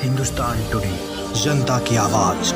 Hindustan today, जनता की आवाज।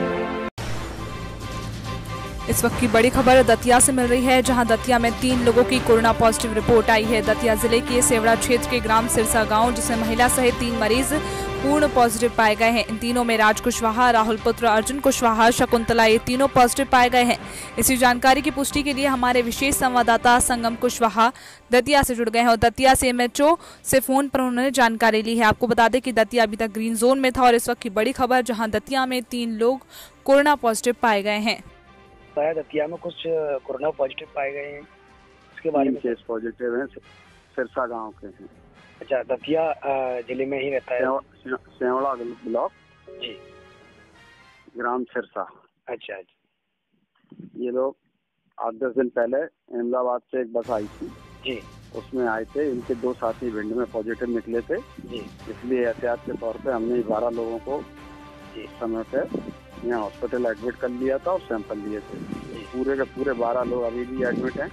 इस वक्त की बड़ी खबर दतिया से मिल रही है, जहां दतिया में 3 लोगों की कोरोना पॉजिटिव रिपोर्ट आई है। दतिया जिले के सेवड़ा क्षेत्र के ग्राम सिरसा गांव, जिसमें महिला सहित 3 मरीज पूर्ण पॉजिटिव पाए गए हैं। इन तीनों में राज कुशवाहा, राहुल पुत्र अर्जुन कुशवाहा, शकुंतला, ये तीनों पॉजिटिव पाए गए हैं। इसी जानकारी की पुष्टि के लिए हमारे विशेष संवाददाता संगम कुशवाहा दतिया से जुड़ गए हैं और दतिया से एमएचओ से फोन पर उन्होंने जानकारी ली है। आपको बता दें कि दतिया अभी तक ग्रीन जोन में था और इस वक्त की बड़ी खबर, जहाँ दतिया में 3 लोग कोरोना पॉजिटिव पाए गए हैं। दतिया में कुछ कोरोना पॉजिटिव पाए गए हैं, इसके बारे में। केस पॉजिटिव हैं, सिरसा गांव के हैं। अच्छा, दतिया जिले में ही रहता है। सेवड़ा ब्लॉक जी, ग्राम सिरसा। अच्छा। ये लोग 8-10 दिन पहले अहमदाबाद से एक बस आई थी जी, उसमें आए थे। इनके 2 साथी भिंड में पॉजिटिव निकले थे जी, इसलिए एहतियात के तौर पे हमने 12 लोगों को इस समय पे यहाँ हॉस्पिटल एडमिट कर लिया था और सैंपल लिए थे। पूरे के पूरे 12 लोग अभी भी एडमिट हैं।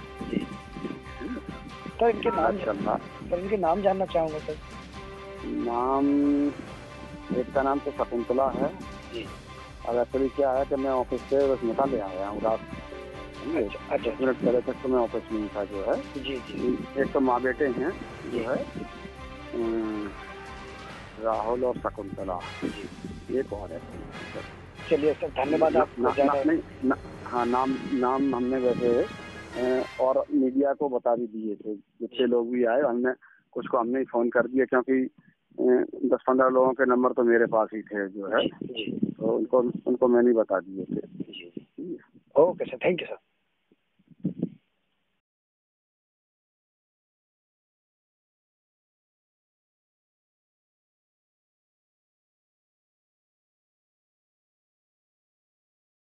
सर, इनके नाम जानना चाहूँगा सर। नाम, एक का नाम तो शकुंतला है जी। अब एक्चुअली क्या है कि मैं ऑफिस से बस निकाल ले आया हूँ रात। अच्छा, 10 मिनट पहले तक तो मैं ऑफिस में ही था जो है। जी जी। एक तो माँ बेटे हैं जो है राहुल और शकुंतला, एक और है। चलिए सर, धन्यवाद आपको। हाँ, नाम हमने वैसे और मीडिया को बता भी दिए थे। जितने लोग भी आए हमने कुछ को हमने ही फोन कर दिया, क्योंकि 10-15 लोगों के नंबर तो मेरे पास ही थे जो है। तो उनको मैंने बता दिए थे। Okay sir, thank you sir.